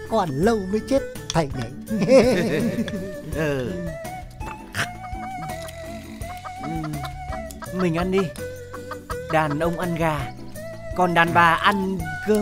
còn lâu mới chết thầy nhỉ. Mình ăn đi. Đàn ông ăn gà, còn đàn bà ăn cơm.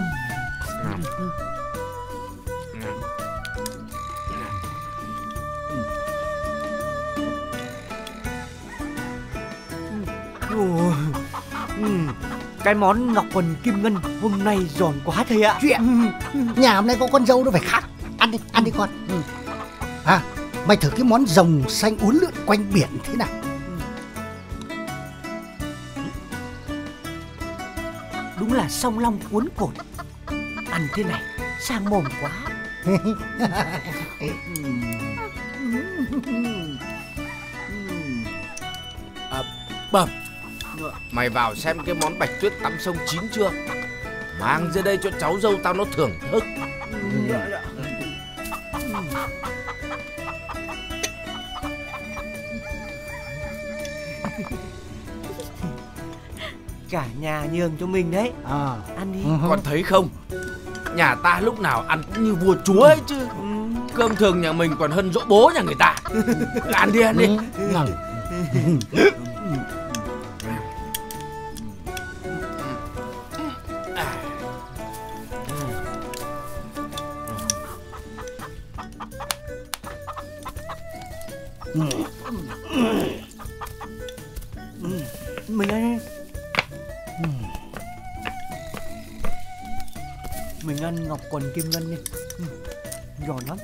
Cái món ngọc quần kim ngân hôm nay giòn quá thầy ạ. Chuyện nhà hôm nay có con dâu nó phải khác. Ăn đi con. Mày thử cái món rồng xanh uốn lượn quanh biển thế nào. Đúng là song long cuốn cột. Ăn thế này sang mồm quá. Bẩm, mày vào xem cái món bạch tuyết tắm sông chín chưa? Mang ra đây cho cháu dâu tao nó thưởng thức. Cả nhà nhường cho mình đấy. Ăn đi. Con thấy không, nhà ta lúc nào ăn cũng như vua chúa ấy chứ. Cơm thường nhà mình còn hơn dỗ bố nhà người ta. Ăn đi, ăn đi. Mình ăn. Mình ăn ngọc quần kim ngân đi. Giòn lắm.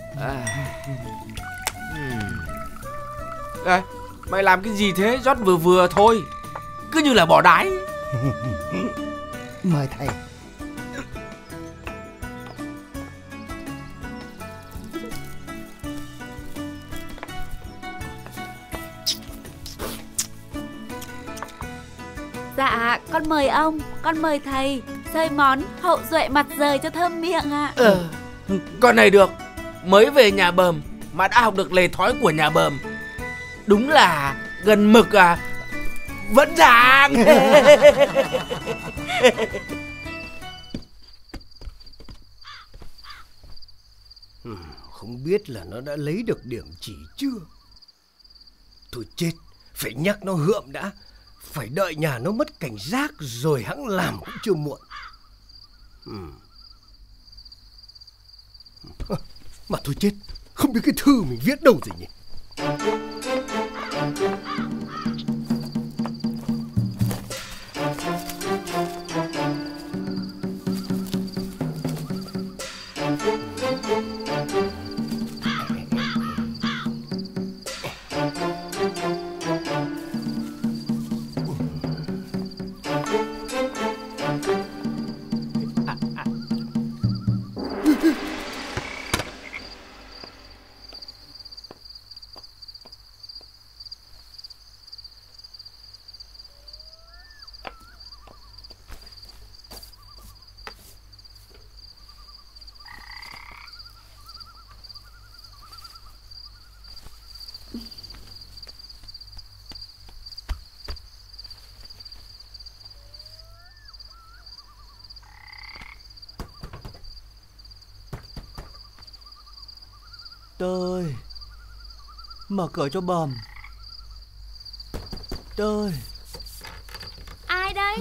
Mày làm cái gì thế? Rót vừa vừa thôi, cứ như là bỏ đái. Mời thầy. Dạ, con mời ông, con mời thầy xơi món hậu duệ mặt dời cho thơm miệng ạ. Con này được, mới về nhà bờm mà đã học được lề thói của nhà bờm. Đúng là gần mực vẫn vàng. Không biết là nó đã lấy được điểm chỉ chưa. Thôi chết, phải nhắc nó hượm đã. Phải đợi nhà nó mất cảnh giác rồi hẵng làm cũng chưa muộn. Mà thôi chết, không biết cái thư mình viết đâu rồi nhỉ. Tôi mở cửa cho bờm. Tôi. Ai đây?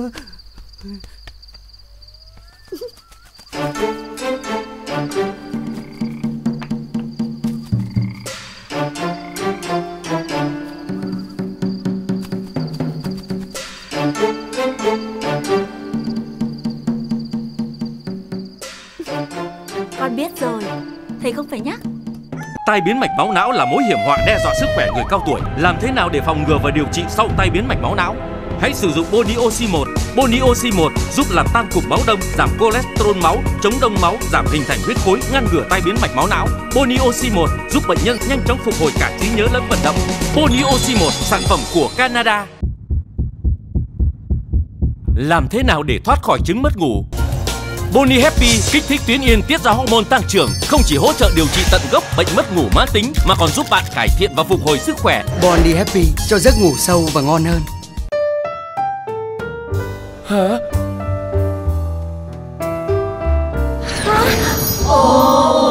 Con biết rồi, thầy không phải nhắc. Tai biến mạch máu não là mối hiểm họa đe dọa sức khỏe người cao tuổi. Làm thế nào để phòng ngừa và điều trị sau tai biến mạch máu não? Hãy sử dụng Boni Oxy 1. Boni Oxy 1 giúp làm tan cục máu đông, giảm cholesterol máu, chống đông máu, giảm hình thành huyết khối, ngăn ngừa tai biến mạch máu não. Boni Oxy 1 giúp bệnh nhân nhanh chóng phục hồi cả trí nhớ lẫn vận động. Boni Oxy 1, sản phẩm của Canada. Làm thế nào để thoát khỏi chứng mất ngủ? Boni Happy kích thích tuyến yên tiết ra hormone tăng trưởng, không chỉ hỗ trợ điều trị tận gốc bệnh mất ngủ mãn tính mà còn giúp bạn cải thiện và phục hồi sức khỏe. Boni Happy cho giấc ngủ sâu và ngon hơn. Hả? Ồ.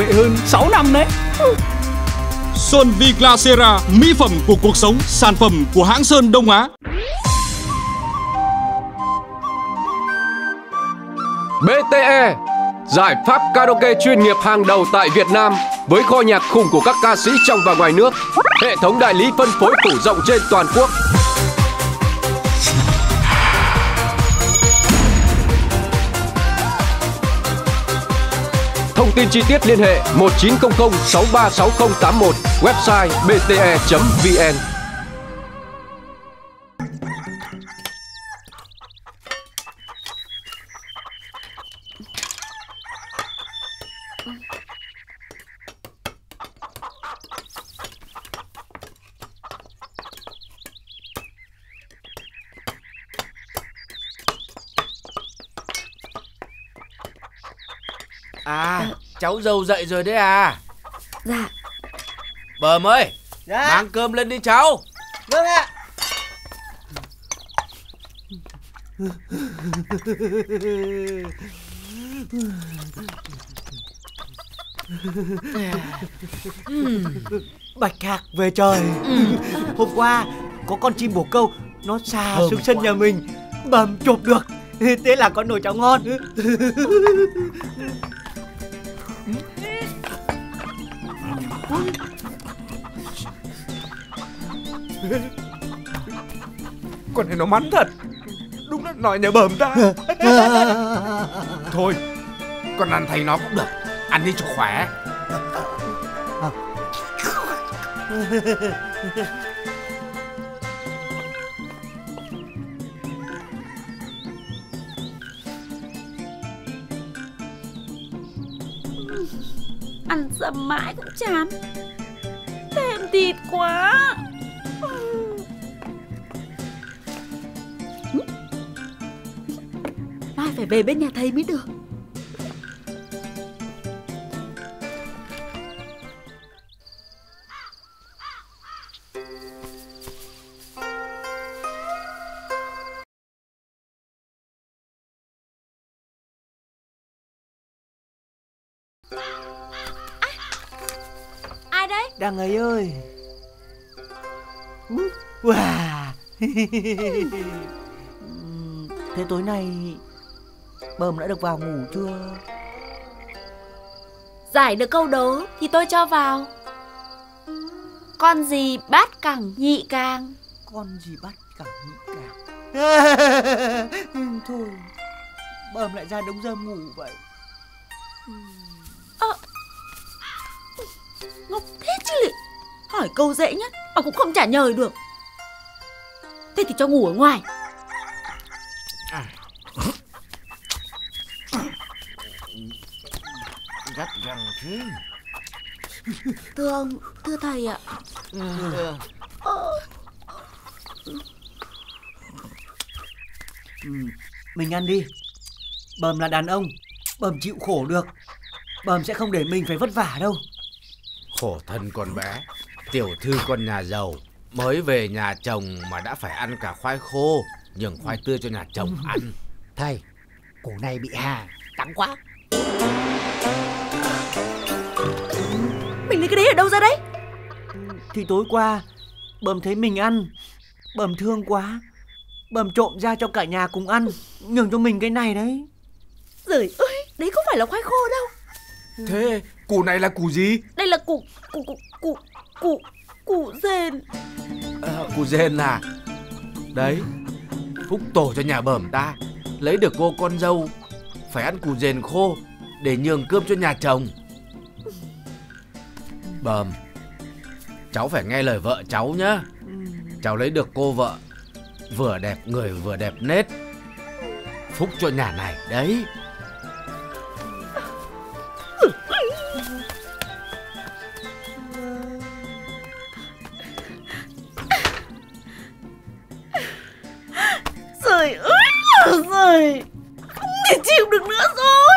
vệ hơn 6 năm đấy. Sơn Viglasera, mỹ phẩm của cuộc sống, sản phẩm của hãng Sơn Đông Á. BTE, giải pháp karaoke chuyên nghiệp hàng đầu tại Việt Nam với kho nhạc khủng của các ca sĩ trong và ngoài nước. Hệ thống đại lý phân phối phủ rộng trên toàn quốc. Thông tin chi tiết liên hệ 1900 636081, website bte.vn. À, cháu dâu dậy rồi đấy à? Dạ. Bờm ơi, Dạ. mang cơm lên đi cháu. Vâng ạ. Bạch hạc về trời. Hôm qua có con chim bồ câu nó xà xuống sân nhà mình, Bờm chụp được. Thế là có nồi cháo ngon. Con này nó mắn thật. Đúng là nói nhà Bờm ta. Thôi, con ăn thay nó cũng được. Ăn đi cho khỏe. Ăn dầm mãi cũng chán. Thèm thịt quá. Mai phải về bên nhà thầy mới được. Ai đấy? Đang ấy ơi. Wow. Thế tối nay Bờm đã được vào ngủ chưa? Giải được câu đố thì tôi cho vào. Con gì bát cẳng nhị càng? Con gì bắt cẳng nhị càng? Thôi, Bờm lại ra đống rơm ngủ vậy. Ngốc thế chứ lị. Hỏi câu dễ nhất mà cũng không trả lời được. Thế thì cho ngủ ở ngoài. Gắt găng thế. Thưa thầy ạ. Mình ăn đi. Bờm là đàn ông, Bờm chịu khổ được. Bờm sẽ không để mình phải vất vả đâu. Khổ thân con bé. Tiểu thư con nhà giàu mới về nhà chồng mà đã phải ăn cả khoai khô, nhường khoai tươi cho nhà chồng ăn. Thầy, củ này bị hà, đắng quá. Mình lấy cái đấy ở đâu ra đấy? Thì tối qua Bờm thấy mình ăn, Bờm thương quá, Bờm trộm ra cho cả nhà cùng ăn, nhường cho mình cái này đấy. Giời ơi, đấy không phải là khoai khô đâu. Thế củ này là củ gì? Đây là củ dền. Củ dền à? Đấy, phúc tổ cho nhà Bờm ta lấy được cô con dâu phải ăn củ dền khô để nhường cơm cho nhà chồng. Bờm, cháu phải nghe lời vợ cháu nhá. Cháu lấy được cô vợ vừa đẹp người vừa đẹp nết, phúc cho nhà này đấy. Trời ơi là trời, không thể chịu được nữa rồi.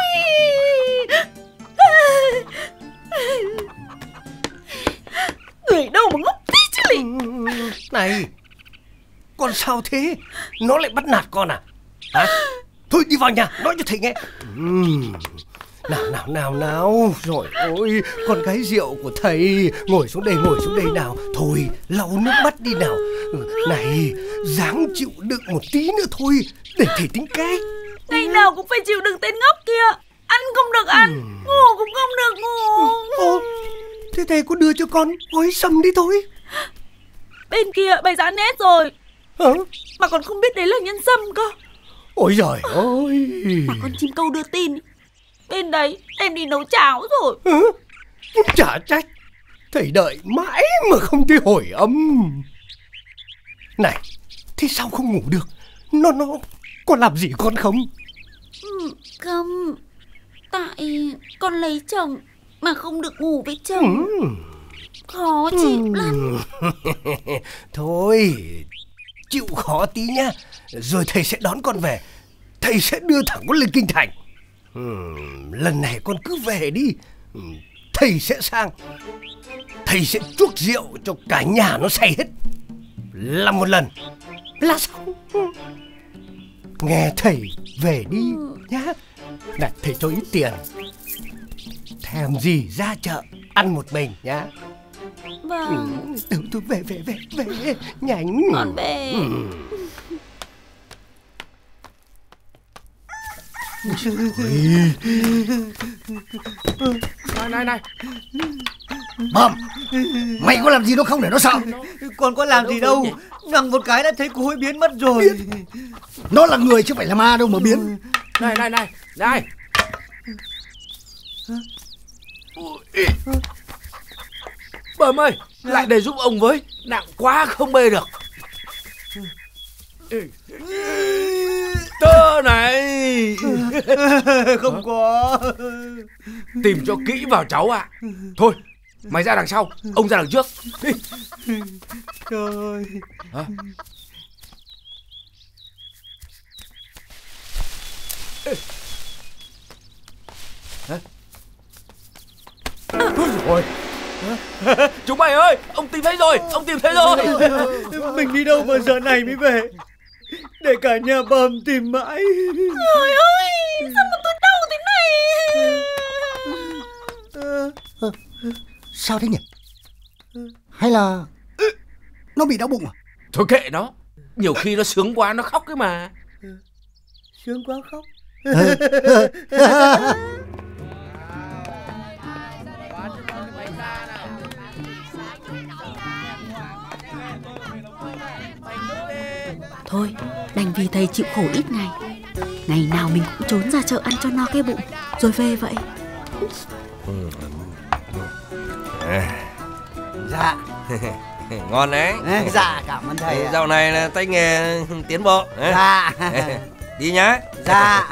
Người đâu mà ngốc thế chứ lị. Này, con sao thế? Nó lại bắt nạt con à? Hả? Thôi đi vào nhà nói cho thầy nghe. Nào. Rồi ôi, con gái rượu của thầy. Ngồi xuống đây nào. Thôi, lau nước mắt đi nào. Này, ráng chịu đựng một tí nữa thôi, để thầy tính cách. Ngày nào cũng phải chịu đựng tên ngốc kia. Ăn không được ăn, ngủ cũng không được ngủ. Thế thầy có đưa cho con gói sâm đi thôi. Bên kia bày giá nét rồi. Mà còn không biết đấy là nhân sâm cơ. Ôi giời ơi. Mà con chim câu đưa tin bên đấy em đi nấu cháo rồi. Chả trách, thầy đợi mãi mà không thấy hồi âm. Này, thế sao không ngủ được? Nó có làm gì con không? Không, tại con lấy chồng mà không được ngủ với chồng. Khó chịu lắm. Thôi, chịu khó tí nhá. Rồi thầy sẽ đón con về. Thầy sẽ đưa thẳng con lên kinh thành. Lần này con cứ về đi. Thầy sẽ sang. Thầy sẽ chuốc rượu cho cả nhà nó say hết. Làm một lần là xong. Nghe thầy, về đi nhá. Này, thầy cho ít tiền. Thèm gì ra chợ ăn một mình nhá. Vâng. Tôi về nhanh. Con về. Này. Bom, mày có làm gì nó không để nó sợ? Con có làm gì đâu. Nhằng một cái đã thấy cô ấy biến mất rồi. Nó là người chứ phải là ma đâu mà biến. Này. Bẩm ơi, lại để giúp ông với. Nặng quá không bê được. Tơ này. Không có. Tìm cho kỹ vào cháu ạ. Thôi, mày ra đằng sau, ông ra đằng trước. Đi. Trời. Ôi. Chúng mày ơi, ông tìm thấy rồi. Mình đi đâu mà giờ này mới về? Để cả nhà Bầm tìm mãi. Trời ơi, sao mà tôi đau thế này? Sao thế nhỉ? Hay là nó bị đau bụng à? Thôi kệ nó. Nhiều khi nó sướng quá nó khóc cái mà. Sướng quá khóc. Thôi, đành vì thầy chịu khổ ít ngày. Ngày nào mình cũng trốn ra chợ ăn cho no cái bụng, rồi về vậy. Dạ. Ngon đấy. Dạ, cảm ơn thầy. Dạo này là tay nghề tiến bộ. Dạ. Đi nhá. Dạ.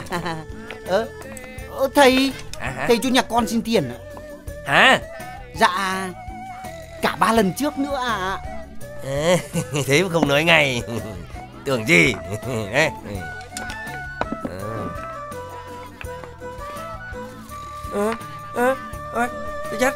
Thầy, thầy cho nhà con xin tiền. Hả? Dạ, cả 3 lần trước nữa ạ. Thế mà không nói ngay. Tưởng gì. Tôi chắc.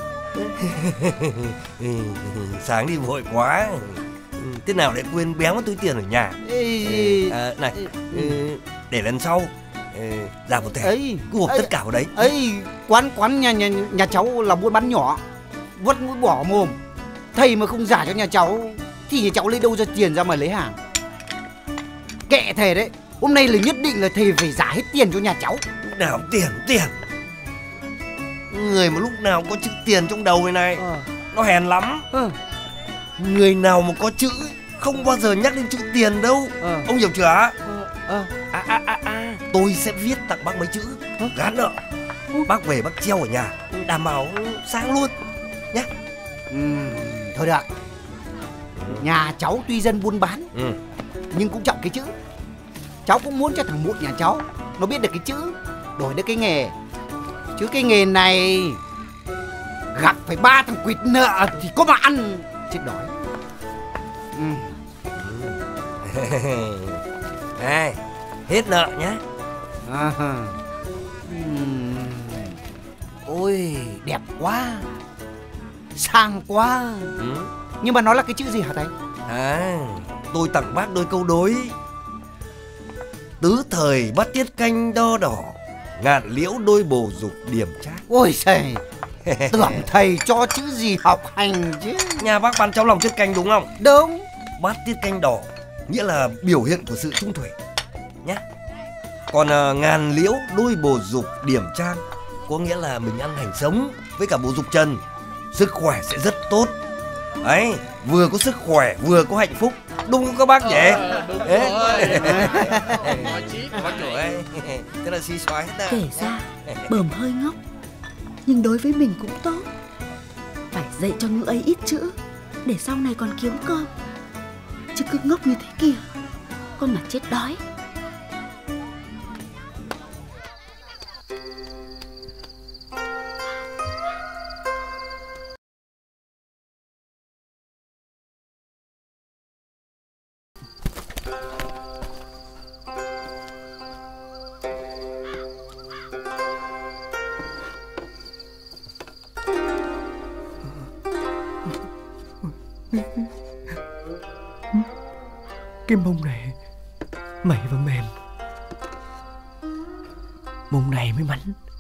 Sáng đi vội quá. Thế nào lại quên béo túi tiền ở nhà. Này, để lần sau ra một thẻ cứ hộp tất cả vào đấy. Quán nhà cháu là buôn bán nhỏ, vất mũi bỏ mồm. Thầy mà không giả cho nhà cháu thì nhà cháu lấy đâu ra tiền ra mà lấy hàng. Kệ thầy đấy. Hôm nay là nhất định là thầy phải giả hết tiền cho nhà cháu. Lúc nào tiền. Người mà lúc nào có chữ tiền trong đầu này nó hèn lắm. Người nào mà có chữ không bao giờ nhắc đến chữ tiền đâu. Ông hiểu chưa? Tôi sẽ viết tặng bác mấy chữ gán nợ. Bác về bác treo ở nhà, đảm bảo sáng luôn nhé. Thôi được. Nhà cháu tuy dân buôn bán nhưng cũng trọng cái chữ. Cháu cũng muốn cho thằng Mụn nhà cháu nó biết được cái chữ, đổi được cái nghề. Chứ cái nghề này gặp phải 3 thằng quỵt nợ thì có mà ăn chết đói. Hết nợ nhá. Ôi đẹp quá, sang quá. Nhưng mà nó là cái chữ gì hả thầy? Tôi tặng bác đôi câu đối. Tứ thời bắt tiết canh đo đỏ, ngàn liễu đôi bồ dục điểm trác. Ôi trời, tưởng thầy cho chữ gì học hành chứ. Nhà bác bán cháo lòng tiết canh đúng không? Đúng. Bát tiết canh đỏ nghĩa là biểu hiện của sự trung thủy nhá. Còn ngàn liễu đôi bồ dục điểm trang có nghĩa là mình ăn hành sống với cả bồ dục trần, sức khỏe sẽ rất tốt. Ấy, vừa có sức khỏe vừa có hạnh phúc, đúng không các bác nhỉ? Đúng rồi. Thế là xí xoái hết. Kể ra Bờm hơi ngốc, nhưng đối với mình cũng tốt. Phải dạy cho Ngữ ấy ít chữ để sau này còn kiếm cơm, chứ cứ ngốc như thế kia con mà chết đói. Cái mông này mẩy và mềm, mông này mới mắn.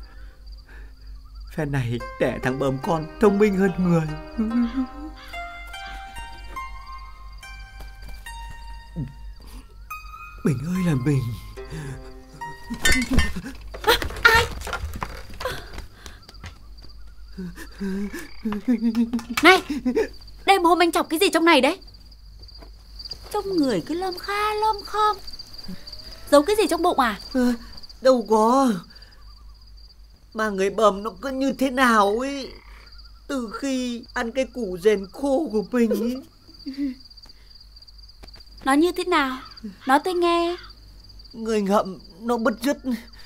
Phen này đẻ thằng Bờm con thông minh hơn người. Mình ơi là mình. Ai? Này, đêm hôm anh chọc cái gì trong này đấy? Trong người cứ lom kha lom khom. Giấu cái gì trong bụng à? Đâu có. Mà người Bờm nó cứ như thế nào ấy, từ khi ăn cái củ dền khô của mình ấy. Nó như thế nào? Nói tôi nghe. Người ngậm nó bứt rứt,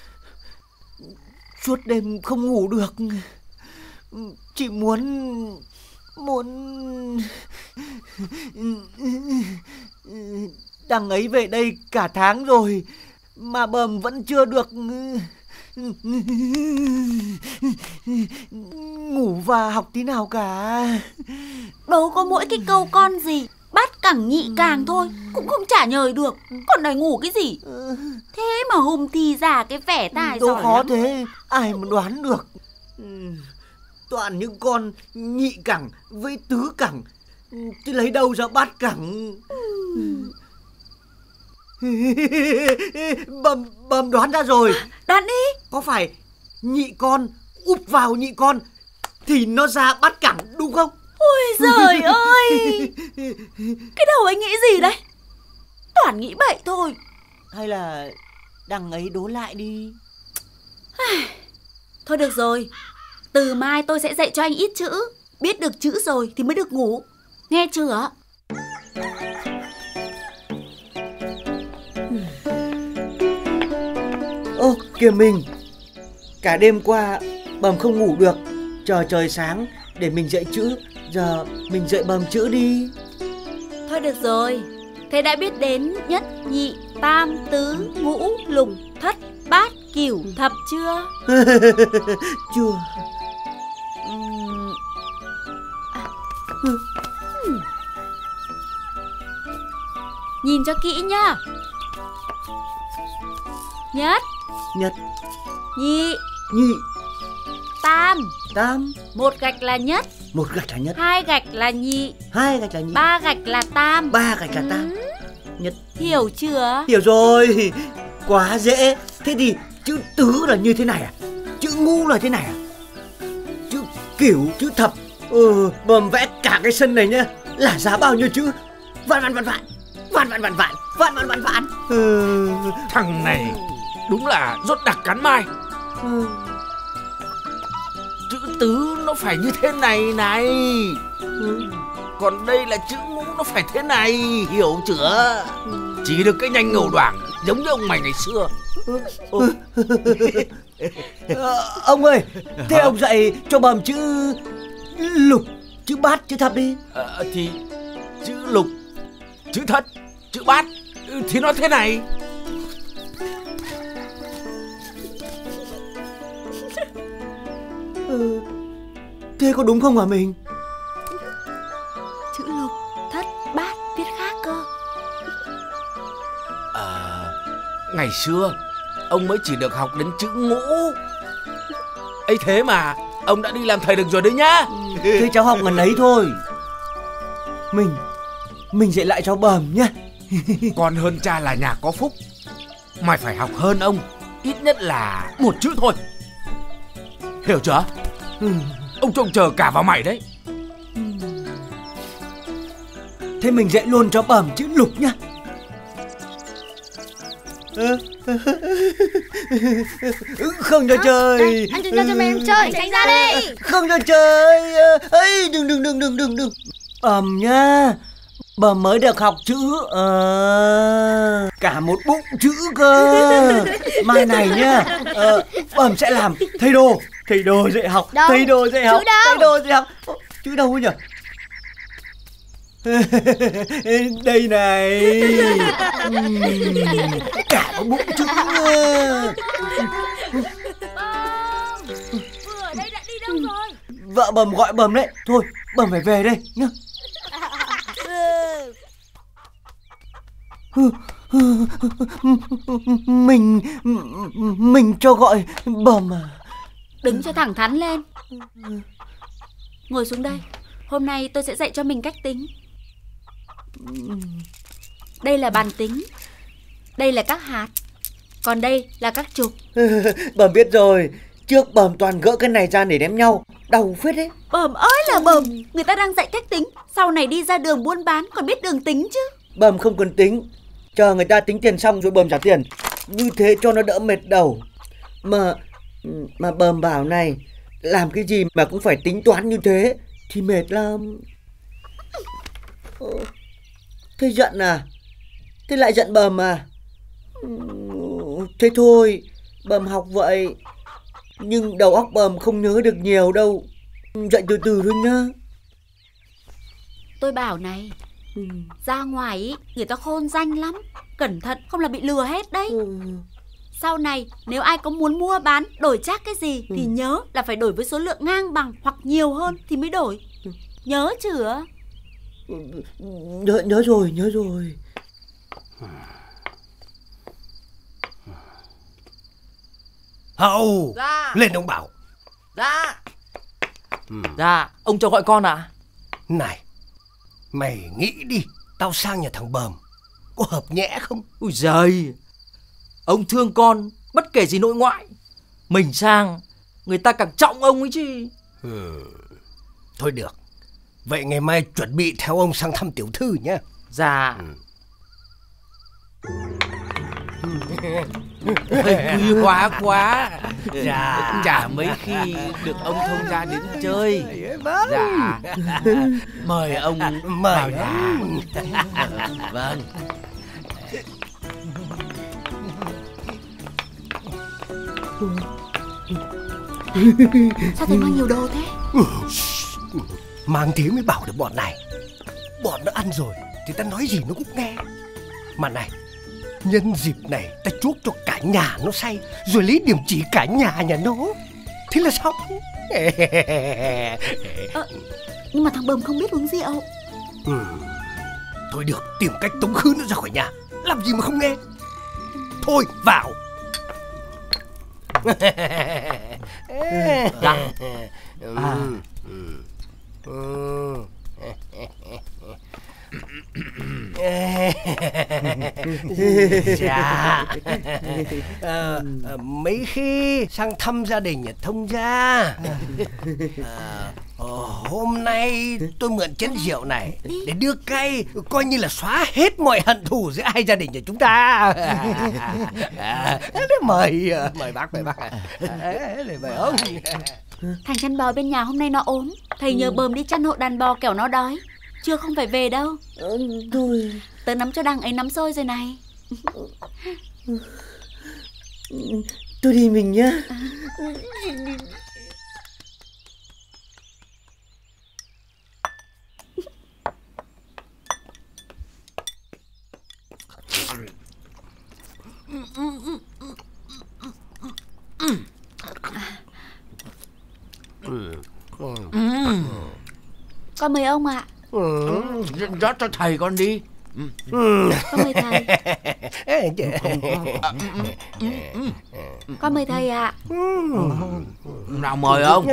suốt đêm không ngủ được. Chị muốn đằng ấy về đây cả tháng rồi mà Bờm vẫn chưa được ngủ và học tí nào cả. Đâu có mỗi cái câu con gì bát cẳng nhị càng thôi cũng không trả nhời được, còn đòi ngủ cái gì. Thế mà hôm thi ra cái vẻ tài đâu giỏi khó lắm. thế, ai mà đoán được. Toàn những con nhị cẳng với tứ cẳng, chứ lấy đâu ra bát cẳng. Bờm đoán ra rồi. Đoán đi. Có phải nhị con úp vào nhị con thì nó ra bát cẳng đúng không? Ôi giời ơi, cái đầu anh nghĩ gì đấy? Toàn nghĩ bậy thôi. Hay là đằng ấy đố lại đi. Thôi được rồi, từ mai tôi sẽ dạy cho anh ít chữ. Biết được chữ rồi thì mới được ngủ, nghe chưa? Ô kìa mình, cả đêm qua Bờm không ngủ được, chờ trời sáng để mình dạy chữ. Giờ mình dạy Bờm chữ đi. Thôi được rồi, thế đã biết đến nhất, nhị, tam, tứ, ngũ, lục, thất, bát, cửu, thập chưa? Chưa. Nhìn cho kỹ nhá. Nhất, Nhất, nhị, nhị, tam. tam. Một gạch là nhất, Một gạch là nhất, hai gạch là nhị, hai gạch là nhị, ba gạch là tam. ba gạch là tam. Nhất. Hiểu chưa? Hiểu rồi, quá dễ. Thế thì chữ tứ là như thế này à? Chữ ngũ là thế này à? Chữ cửu, chữ thập. Bờm vẽ cả cái sân này nhá, là ra bao nhiêu chữ? Vạn vạn vạn vạn, vạn vạn vạn vạn, vạn vạn vạn vạn. Thằng này đúng là rốt đặc cắn mai. Chữ tứ nó phải như thế này này, còn đây là chữ ngũ nó phải thế này, hiểu chưa? Chỉ được cái nhanh ngầu đoảng giống như ông mày ngày xưa. Ông ơi, thế ông dạy cho Bờm chữ lục, chữ bát, chữ thập đi. Thì chữ lục, chữ thất, chữ bát thì nó thế này. Thế có đúng không hả mình? Chữ lục, thất, bát viết khác cơ. Ngày xưa ông mới chỉ được học đến chữ ngũ. Ấy thế mà ông đã đi làm thầy được rồi đấy nhá. Thế cháu học ngần ấy thôi. Mình dạy lại cháu Bờm nhá. Con hơn cha là nhà có phúc. Mày phải học hơn ông, ít nhất là một chữ thôi. Hiểu chưa? Ông trông chờ cả vào mày đấy. Thế mình dạy luôn cho Bờm chữ lục nhá. Không cho chơi. Anh đừng cho mày em chơi, tránh ra đi. Không cho chơi. Ấy, đừng. Bờm nhá. Bờm mới được học chữ cả một bụng chữ cơ. Mai này nhá, Bờm sẽ làm thầy đồ dạy học. Đâu? Thầy đồ dạy học. Chữ đâu? Thầy đồ dạy học. Chữ đâu nhỉ? Đây này. Cả một bụng chữ. Vừa ở đây đã đi đâu rồi? Vợ Bờm gọi Bờm đấy. Thôi Bờm phải về đây nhá. Mình cho gọi Bờm à? Đứng cho thẳng thắn lên. Ngồi xuống đây. Hôm nay tôi sẽ dạy cho mình cách tính. Đây là bàn tính. Đây là các hạt. Còn đây là các trục. Bờm biết rồi. Trước Bờm toàn gỡ cái này ra để ném nhau. Đau phết đấy. Bờm ơi là Bờm. Người ta đang dạy cách tính. Sau này đi ra đường buôn bán còn biết đường tính chứ. Bờm không cần tính. Chờ người ta tính tiền xong rồi Bờm trả tiền. Như thế cho nó đỡ mệt đầu. Mà Bờm bảo này, làm cái gì mà cũng phải tính toán như thế thì mệt lắm. Thế giận à? Thế lại giận Bờm à? Thế thôi, Bờm học vậy. Nhưng đầu óc Bờm không nhớ được nhiều đâu. Dạy từ từ thôi nhá. Tôi bảo này, ra ngoài ý, người ta khôn danh lắm. Cẩn thận không là bị lừa hết đấy. Sau này nếu ai có muốn mua bán đổi trác cái gì thì nhớ là phải đổi với số lượng ngang bằng hoặc nhiều hơn thì mới đổi. Nhớ chưa? Nhớ rồi. Hậu, Dạ. lên ông bảo. Dạ. Dạ, ông cho gọi con ạ. Này, mày nghĩ đi, tao sang nhà thằng Bờm có hợp nhẽ không? Ui giời, ông thương con bất kể gì nội ngoại. Mình sang, người ta càng trọng ông ấy chứ. Thôi được, vậy ngày mai chuẩn bị theo ông sang thăm tiểu thư nhé. Dạ. Quý hóa quá. Dạ. Chả mấy khi được ông thông gia đến chơi. Dạ. Mời ông vào nhà. Vâng. Sao thầy mang nhiều đồ thế? Mang thế mới bảo được bọn này. Bọn nó ăn rồi thì ta nói gì nó cũng nghe. Mà này, nhân dịp này ta chuốc cho cả nhà nó say, rồi lấy điểm chỉ cả nhà nó. Thế là xong. Nhưng mà thằng Bờm không biết uống rượu. Thôi được, tìm cách tống khứ nó ra khỏi nhà. Làm gì mà không nghe. Thôi vào. Dạ. Dạ. Mấy khi sang thăm gia đình ở Thông Gia. Hôm nay tôi mượn chén rượu này để đưa cay, coi như là xóa hết mọi hận thù giữa hai gia đình của chúng ta. Mời bác, mời ông. Thằng chăn bò bên nhà hôm nay nó ốm. Thầy nhờ Bờm đi chăn hộ đàn bò kẻo nó đói. Chưa không phải về đâu. Thôi. Tớ nắm cho đằng ấy nắm xôi rồi này. Tôi đi mình nhá. Con mời ông ạ. Rót cho thầy con đi. Con mời thầy. Con mời thầy ạ. Nào mời ông.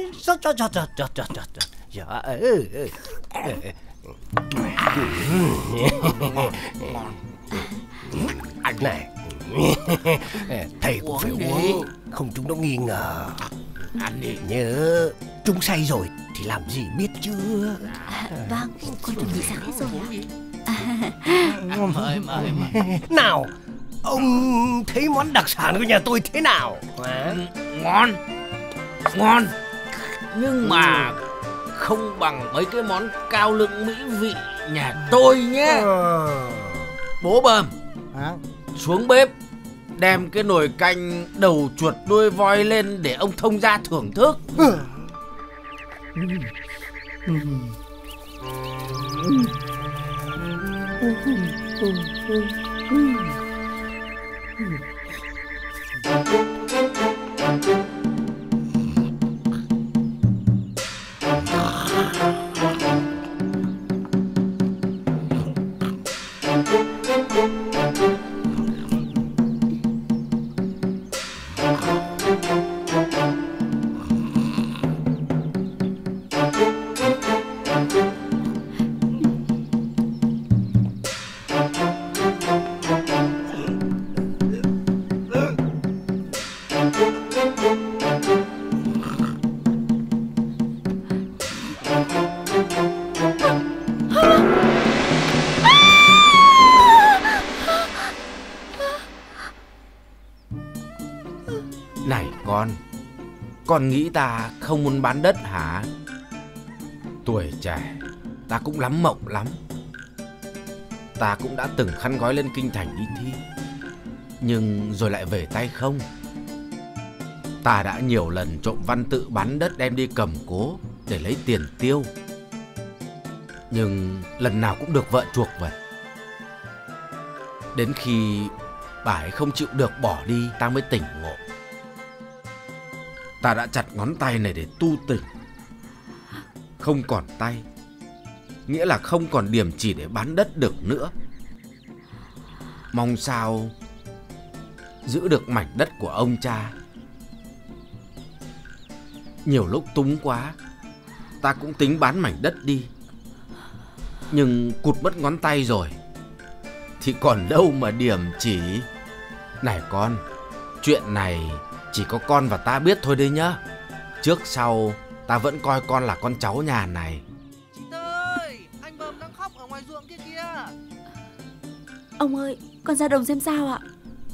Anh này, thầy cũng phải uống, không chúng nó nghi ngờ. Ăn đi. Nhớ, chúng say rồi thì làm gì biết chưa. Vâng, con chuẩn bị sẵn hết rồi Mời. Nào, ông thấy món đặc sản của nhà tôi thế nào? Ngon. Nhưng mà không bằng mấy cái món cao lượng mỹ vị nhà tôi nhé. Bố Bờm, xuống bếp đem cái nồi canh đầu chuột đuôi voi lên để ông thông gia thưởng thức. Này con nghĩ ta không muốn bán đất hả? Tuổi trẻ, ta cũng lắm mộng lắm. Ta cũng đã từng khăn gói lên kinh thành đi thi, nhưng rồi lại về tay không. Ta đã nhiều lần trộm văn tự bán đất đem đi cầm cố để lấy tiền tiêu, nhưng lần nào cũng được vợ chuộc về. Đến khi bà ấy không chịu được bỏ đi, ta mới tỉnh ngộ. Ta đã chặt ngón tay này để tu tỉnh. Không còn tay nghĩa là không còn điểm chỉ để bán đất được nữa. Mong sao giữ được mảnh đất của ông cha. Nhiều lúc túng quá, ta cũng tính bán mảnh đất đi, nhưng cụt mất ngón tay rồi thì còn đâu mà điểm chỉ. Này con, chuyện này chỉ có con và ta biết thôi đấy nhá. Trước sau ta vẫn coi con là con cháu nhà này. Chị ơi, anh Bờm đang khóc ở ngoài ruộng kia kìa. Ông ơi, con ra đồng xem sao ạ.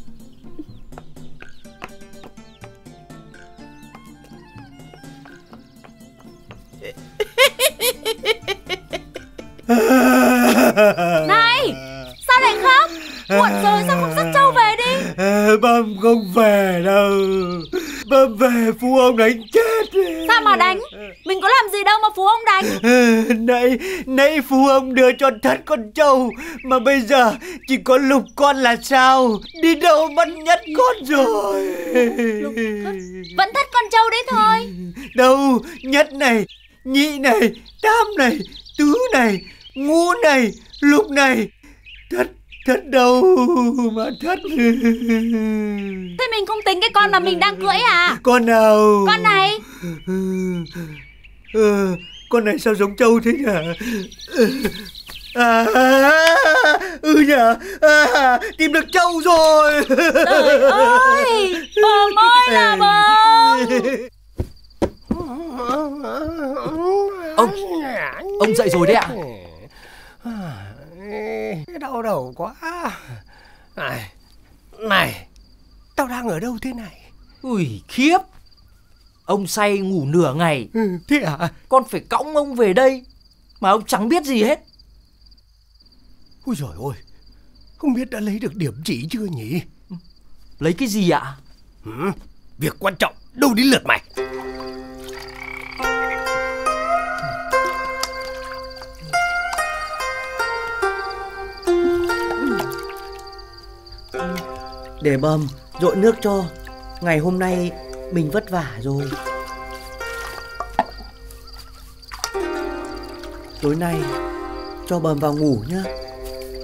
Này, sao lại khóc? Muộn rồi sao không dắt trâu về đi? Bầm không về đâu. Bầm về Phú ông đánh chết. Sao mà đánh? Mình có làm gì đâu mà Phú ông đánh. Nãy Phú ông đưa cho Thất con trâu, mà bây giờ chỉ có Lục con là sao? Đi đâu mất Nhất con rồi. Vẫn Thất con trâu đấy thôi. Đâu, Nhất này, Nhị này, Tam này, Tứ này, Ngũ này, Lục này. Thất đâu mà Thất. Thế mình không tính cái con mà mình đang cưỡi à? Con nào? Con này. Con này sao giống trâu thế nhỉ? Tìm được trâu rồi. Trời ơi, Bờm ơi là Bờm. Ông dậy rồi đấy ạ. Đau đầu quá. Này, tao đang ở đâu thế này? Ui khiếp. Ông say ngủ nửa ngày. Thế à? Con phải cõng ông về đây mà ông chẳng biết gì hết. Ôi giời ơi, không biết đã lấy được điểm chỉ chưa nhỉ? Lấy cái gì ạ? Việc quan trọng đâu đến lượt mày. Để Bầm dội nước cho. Ngày hôm nay mình vất vả rồi. Tối nay cho Bầm vào ngủ nhá.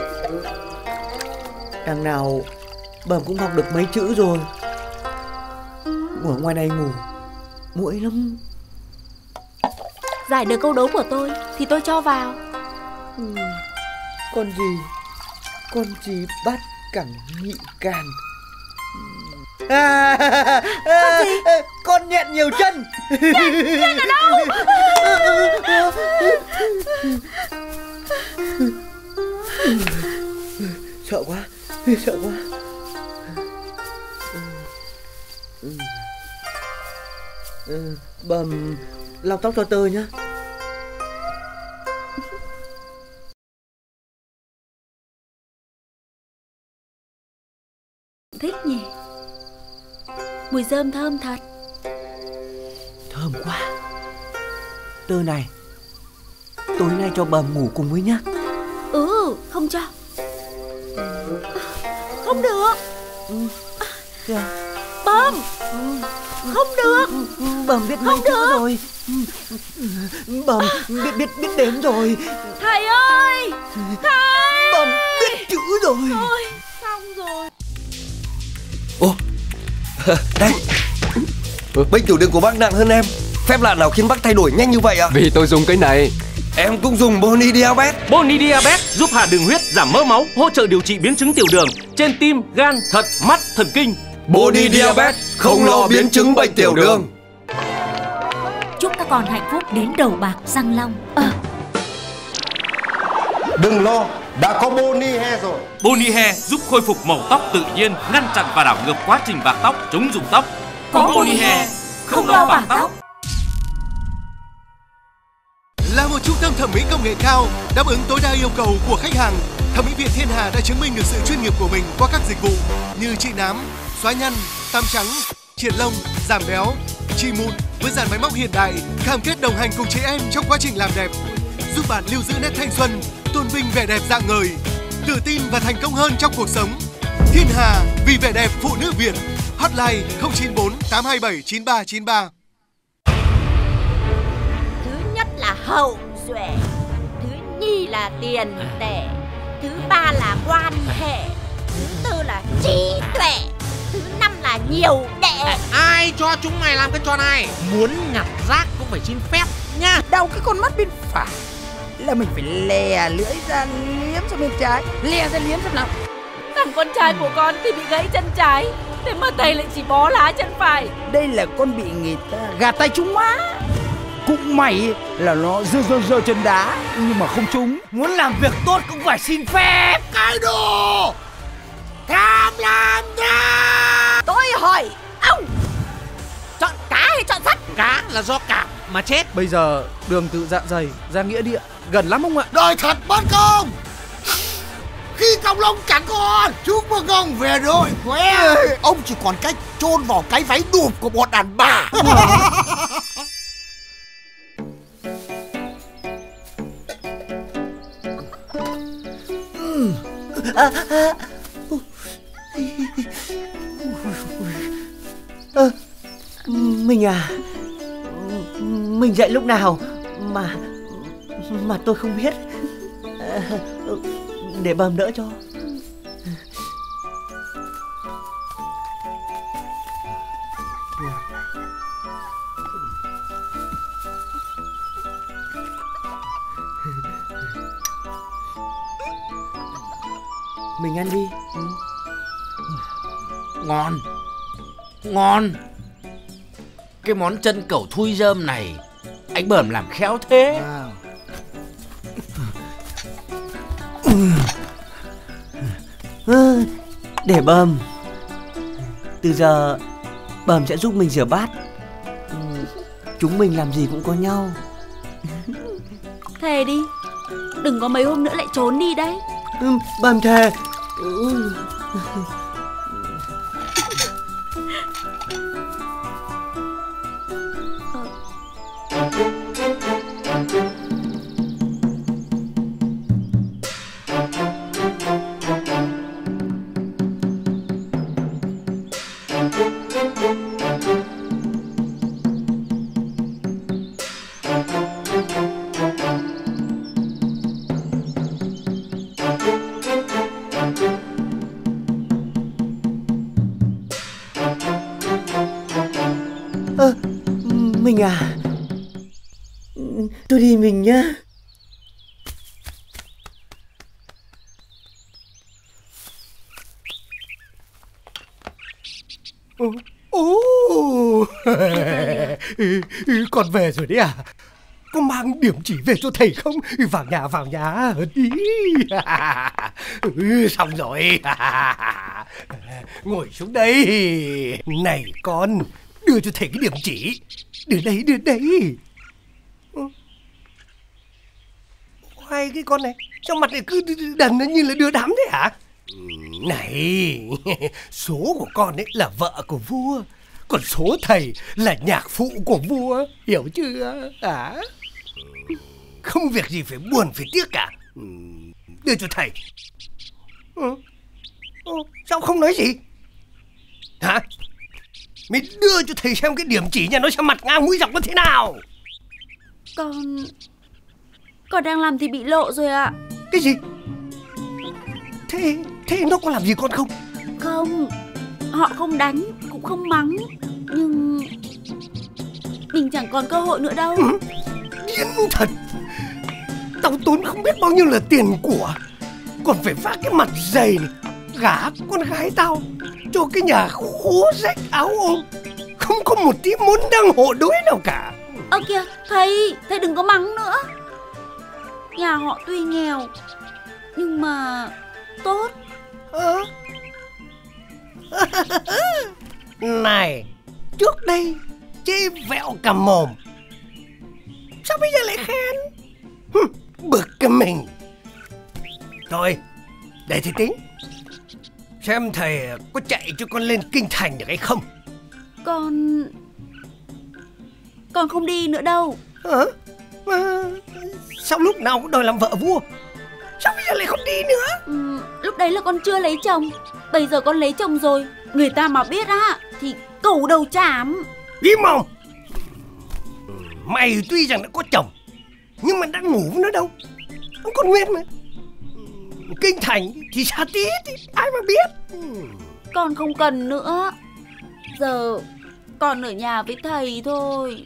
Đằng nào Bẩm cũng học được mấy chữ rồi. Ngủ ở ngoài này ngủ muỗi lắm. Giải được câu đố của tôi thì tôi cho vào. Con gì bắt cẳng nhị càng. Con gì? Con nhện nhiều chân. Nhện ở đâu? Sợ quá. Bẩm lau tóc cho tơ nhá. Thích nhỉ? Mùi rơm thơm thật. Thơm quá. Tơ này, tối nay cho bẩm ngủ cùng với nhá. Không cho. Không được. Bẩm, không được. Bẩm biết mấy chữ rồi. Bẩm biết đếm rồi. Thầy ơi, thầy. Bẩm biết chữ rồi. Thôi, xong rồi. Ồ, đây. Bệnh tiểu đường của bác nặng hơn em. Phép lạ nào khiến bác thay đổi nhanh như vậy ạ? Vì tôi dùng cái này. Em cũng dùng Boni Diabetes. Boni Diabetes giúp hạ đường huyết, giảm mỡ máu, hỗ trợ điều trị biến chứng tiểu đường trên tim, gan, thận, mắt, thần kinh. Boni Diabetes không lo biến chứng bệnh tiểu đường. Chúc các con hạnh phúc đến đầu bạc răng long. Đừng lo, đã có Boni Hair rồi. Boni Hair giúp khôi phục màu tóc tự nhiên, ngăn chặn và đảo ngược quá trình bạc tóc, chống rụng tóc. Có Boni Hair, không lo bạc tóc. Là một trung tâm thẩm mỹ công nghệ cao đáp ứng tối đa yêu cầu của khách hàng, Thẩm mỹ viện Thiên Hà đã chứng minh được sự chuyên nghiệp của mình qua các dịch vụ như trị nám, xóa nhăn, tăm trắng, triệt lông, giảm béo, trị mụn với dàn máy móc hiện đại, cam kết đồng hành cùng chị em trong quá trình làm đẹp, giúp bạn lưu giữ nét thanh xuân, tôn vinh vẻ đẹp rạng ngời, tự tin và thành công hơn trong cuộc sống. Thiên Hà, vì vẻ đẹp phụ nữ Việt. Hotline 094 827 9393. Thứ nhất là hậu duệ, thứ nhì là tiền tệ, thứ ba là quan hệ, thứ tư là trí tuệ, thứ năm là nhiều đệ. Ai cho chúng mày làm cái trò này? Muốn nhặt rác cũng phải xin phép nha. Đau cái con mắt bên phải là mình phải lè lưỡi ra liếm sang bên trái, lè ra liếm sang nào. Thằng con trai của con thì bị gãy chân trái, thế mà thầy lại chỉ bó lá chân phải. Đây là con bị người ta gạt tay trúng má. Cũng may là nó giơ chân đá nhưng mà không trúng. Muốn làm việc tốt cũng phải xin phép. Cái đồ tham lam nha. Tôi hỏi ông, chọn cá hay chọn sắt? Cá là do cảm mà chết. Bây giờ đường từ Dạ Dày ra Nghĩa Địa gần lắm ông ạ. Đời thật bất công. Khi Còng Lông chẳng còn, chúc mừng ông về đội của em. Ông chỉ còn cách chôn vào cái váy đùm của một đàn bà. Mình à, mình dậy lúc nào mà tôi không biết. Để bầm đỡ cho. Mình ăn đi. Ngon, ngon. Cái món chân cẩu thui rơm này anh Bẩm làm khéo thế. Để bầm. Từ giờ bầm sẽ giúp mình rửa bát. Chúng mình làm gì cũng có nhau. Thề đi, đừng có mấy hôm nữa lại trốn đi đấy. Bầm thề. Tôi đi mình nhá. Con về rồi đấy à? Có mang điểm chỉ về cho thầy không? Vào nhà đi. Xong rồi. Ngồi xuống đây. Này con, đưa cho thầy cái điểm chỉ. Đưa đây. Hai cái con này, sao mặt này cứ đần như là đưa đám thế hả? Này, số của con ấy là vợ của vua, còn số thầy là nhạc phụ của vua, hiểu chưa? Không việc gì phải buồn phải tiếc cả. Đưa cho thầy. Sao không nói gì? Hả? Mày đưa cho thầy xem cái điểm chỉ nhà nó xem mặt ngang mũi dọc nó thế nào. Con đang làm thì bị lộ rồi ạ. Cái gì? Thế nó có làm gì con không? Không, họ không đánh, cũng không mắng. Nhưng mình chẳng còn cơ hội nữa đâu. Điên thật. Tao tốn không biết bao nhiêu là tiền của, còn phải vác cái mặt dày này gả con gái tao cho cái nhà khố rách áo ôm, không có một tí món đăng hộ đối nào cả. Ơ kìa, thầy đừng có mắng nữa. Nhà họ tuy nghèo nhưng mà tốt. Này, trước đây chê vẹo cả mồm, sao bây giờ lại khen? Bực cái mình. Thôi, để thầy tính, xem thầy có chạy cho con lên kinh thành được hay không. Con không đi nữa đâu. Sao lúc nào cũng đòi làm vợ vua? Sao bây giờ lại không đi nữa? Lúc đấy là con chưa lấy chồng. Bây giờ con lấy chồng rồi, người ta mà biết á thì cẩu đầu chảm. Im mồm. Mày tuy rằng đã có chồng, nhưng mà đã ngủ với nó đâu, không còn nguyên mà. Kinh thành thì xa tít, ai mà biết. Con không cần nữa. Giờ con ở nhà với thầy thôi.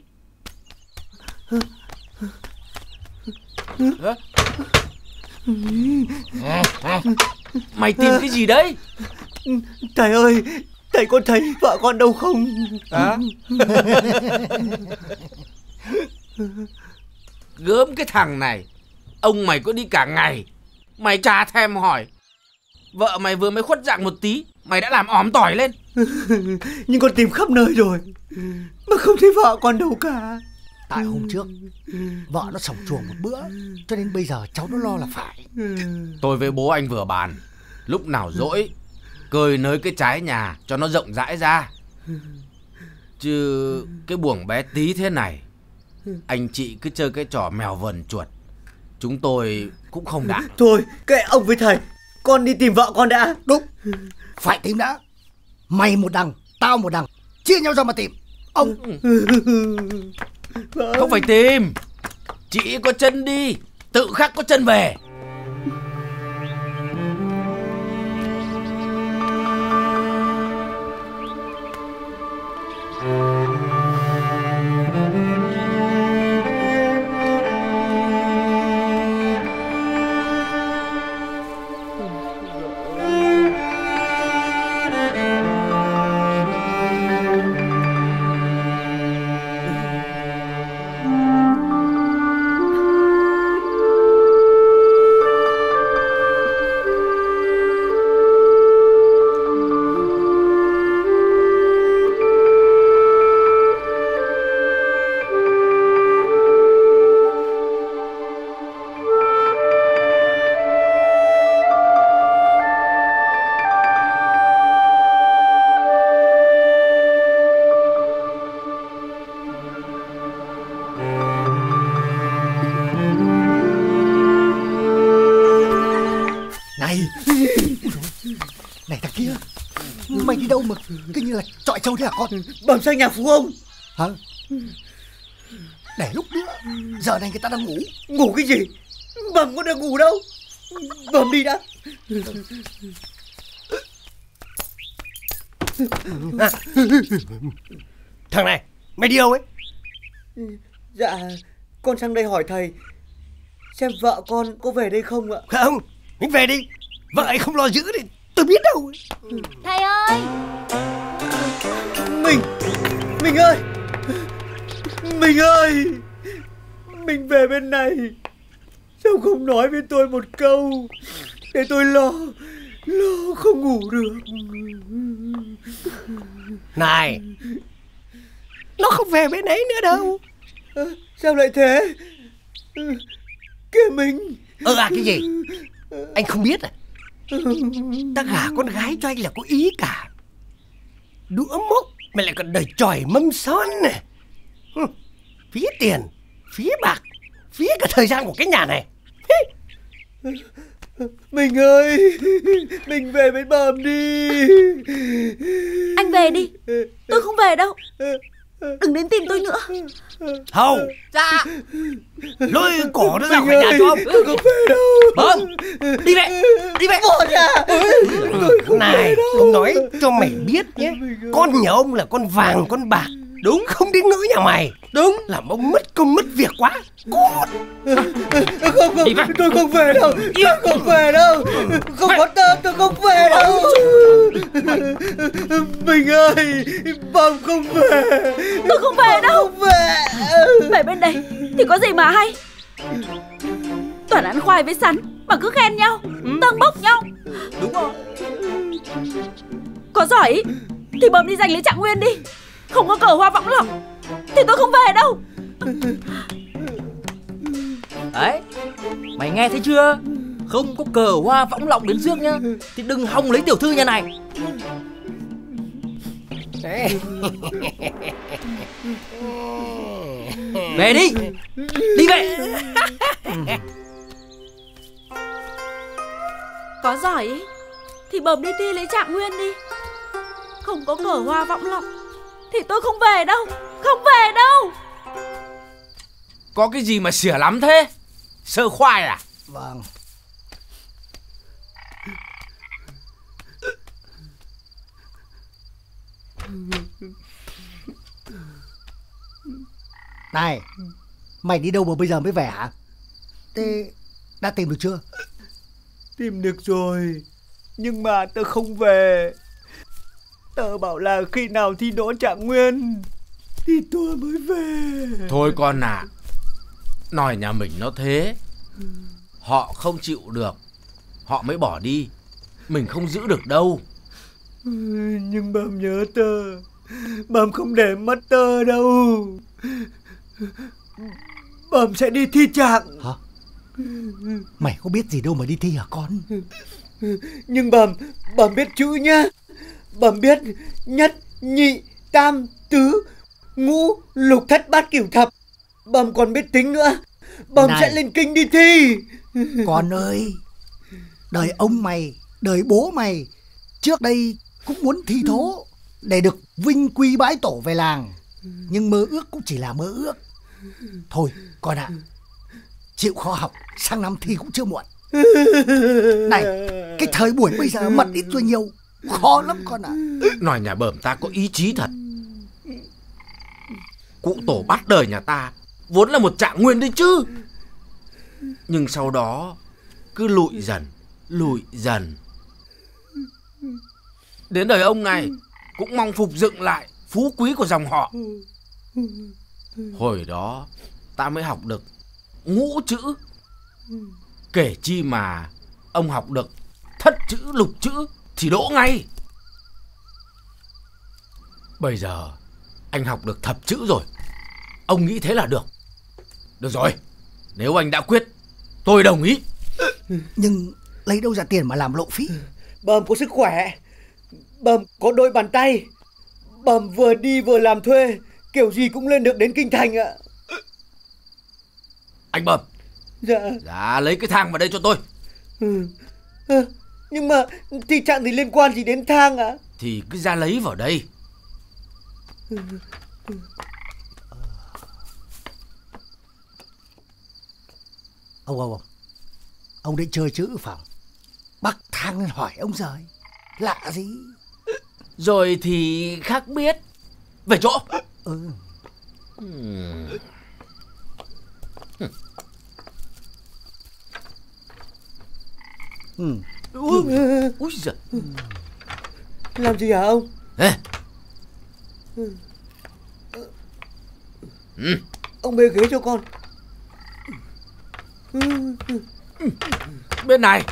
Mày tìm cái gì đấy? Thầy ơi, thầy có thấy vợ con đâu không? Gớm cái thằng này, ông mày có đi cả ngày, mày chả thèm hỏi. Vợ mày vừa mới khuất dạng một tí, mày đã làm òm tỏi lên. Nhưng con tìm khắp nơi rồi mà không thấy vợ con đâu cả. Tại hôm trước vợ nó sổng chuồng một bữa, cho nên bây giờ cháu nó lo là phải. Tôi với bố anh vừa bàn, lúc nào rỗi cơi nới cái trái nhà cho nó rộng rãi ra. Chứ cái buồng bé tí thế này, anh chị cứ chơi cái trò mèo vờn chuột, chúng tôi cũng không đã. Thôi kệ ông với thầy, con đi tìm vợ con đã. Đúng, phải tìm đã. Mày một đằng, tao một đằng, chia nhau ra mà tìm. Ông không phải tìm, chị có chân đi, tự khắc có chân về. Này thằng kia, mày đi đâu mà cứ như là chọi trâu thế hả con? Bẩm sang nhà phú ông. Hả? Để lúc nữa, giờ này người ta đang ngủ. Ngủ cái gì? Bẩm có được ngủ đâu. Bẩm đi đã. Thằng này, mày đi đâu ấy? Dạ, con sang đây hỏi thầy xem vợ con có về đây không ạ. Không, mình về đi. Vợ ấy không lo giữ thì tôi biết đâu. Thầy ơi! Mình ơi! Mình ơi! Mình về bên này, sao không nói với tôi một câu để tôi lo không ngủ được. Này, nó không về bên ấy nữa đâu. Sao lại thế? Kìa mình. Cái gì? Anh không biết à? Ta gả con gái cho anh là có ý cả. Đũa mốc mày lại còn đời chòi mâm son này. Phí tiền, phí bạc, phí cả thời gian của cái nhà này. Mình ơi, mình về với Bầm đi. Anh về đi, tôi không về đâu. Đừng đến tìm tôi nữa. Hầu. Dạ. Lôi cổ nó ra khỏi nhà cho ông. Tôi không về đâu. Bầm, đi về, đi về. Bỏ ra. Này, ông nói cho mày biết nhé, con nhà ông là con vàng con bạc. Đúng. Không đến nỗi nhà mày. Đúng. Làm ông mất công mất việc quá. Cút. Không, tôi không về đâu. Tôi không về đâu. Không có tơ, tôi không về đâu. Mình ơi, Bầm không về. Tôi không về đâu. Không về. Về bên đây thì có gì mà hay. Toàn ăn khoai với sắn mà cứ khen nhau, tâng bốc nhau. Đúng rồi. Có giỏi thì Bầm đi giành lấy Trạng Nguyên đi. Không có cờ hoa võng lòng thì tôi không về đâu. Đấy, mày nghe thấy chưa? Không có cờ hoa võng lòng đến rước nhá, thì đừng hòng lấy tiểu thư nhà này. Về đi. Đi về. Có giỏi thì Bầm đi thi lấy Trạng Nguyên đi. Không có cờ hoa võng lòng thì tôi không về đâu. Không về đâu. Có cái gì mà xỉa lắm thế? Sơ khoai à? Vâng. Này, mày đi đâu mà bây giờ mới về hả? Thế đã tìm được chưa? Tìm được rồi, nhưng mà tớ không về. Tớ bảo là khi nào thi đỗ Trạng Nguyên thì tôi mới về. Thôi con à, nói nhà mình nó thế. Họ không chịu được, họ mới bỏ đi. Mình không giữ được đâu. Nhưng Bầm nhớ tớ. Bầm không để mất tớ đâu. Bầm sẽ đi thi Trạng. Hả? Mày có biết gì đâu mà đi thi hả con? Nhưng Bầm biết chữ nhá. Bầm biết nhất, nhị, tam, tứ, ngũ, lục, thất, bát, cửu, thập. Bầm còn biết tính nữa. Bầm sẽ lên kinh đi thi. Con ơi, đời ông mày, đời bố mày trước đây cũng muốn thi thố để được vinh quy bái tổ về làng. Nhưng mơ ước cũng chỉ là mơ ước. Thôi con ạ, chịu khó học, sang năm thi cũng chưa muộn. Này, cái thời buổi bây giờ mật ít rồi nhiều, khó lắm con ạ. Nói nhà Bầm ta có ý chí thật. Cụ tổ bát đời nhà ta vốn là một Trạng Nguyên đấy chứ. Nhưng sau đó cứ lụi dần. Đến đời ông này cũng mong phục dựng lại phú quý của dòng họ. Hồi đó ta mới học được ngũ chữ, kể chi mà ông học được thất chữ, lục chữ thì đỗ ngay. Bây giờ anh học được thập chữ rồi, ông nghĩ thế là được. Được rồi, nếu anh đã quyết, tôi đồng ý. Nhưng lấy đâu ra tiền mà làm lộ phí? Bầm có sức khỏe, Bầm có đôi bàn tay, Bầm vừa đi vừa làm thuê, kiểu gì cũng lên được đến kinh thành ạ. Anh Bầm. Dạ, lấy cái thang vào đây cho tôi. Nhưng mà thi Trạng thì liên quan gì đến thang ạ? Thì cứ ra lấy vào đây. Ông định chơi chữ phải không? Bắc thang lên hỏi ông rồi. Lạ gì? Rồi thì khác biết. Về chỗ. Úi giời. Làm gì hả ông? Ông bê ghế cho con. Bên này.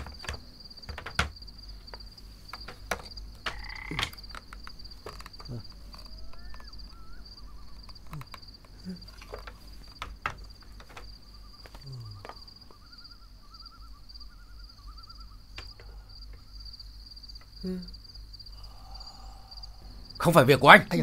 Không phải việc của anh.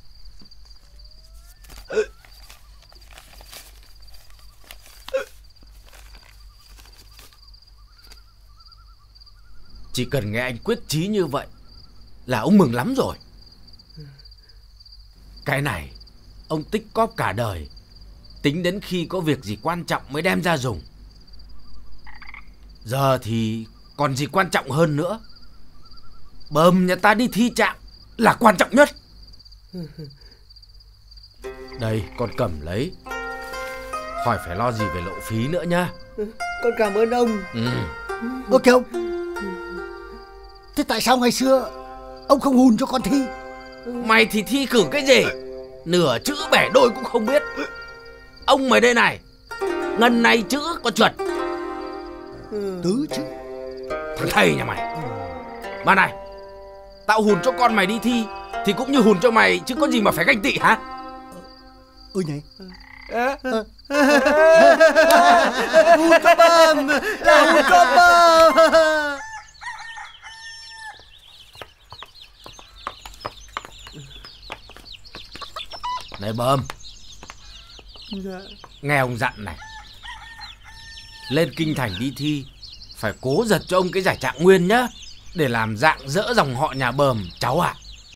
Chỉ cần nghe anh quyết chí như vậy là ông mừng lắm rồi. Cái này ông tích cóp cả đời, tính đến khi có việc gì quan trọng mới đem ra dùng. Giờ thì còn gì quan trọng hơn nữa. Bờm nhà ta đi thi trạng là quan trọng nhất. Đây, con cầm lấy, khỏi phải lo gì về lộ phí nữa nhá. Con cảm ơn ông. Ok ông. Thế tại sao ngày xưa ông không hùn cho con thi? Mày thì thi cử cái gì? Nửa chữ bẻ đôi cũng không biết. Ông mày đây này, ngần này chữ có chuẩn. Tứ chữ. Thằng thầy nhà mày. Mà này, tao hùn cho con mày đi thi thì cũng như hùn cho mày, chứ có gì mà phải ganh tị hả? Nhỉ. Hùn cho bơm, là hùn cho bơm. Này Bơm. Nghe ông dặn này, lên kinh thành đi thi phải cố giật cho ông cái giải trạng nguyên nhá, để làm dạng dỡ dòng họ nhà Bờm cháu ạ.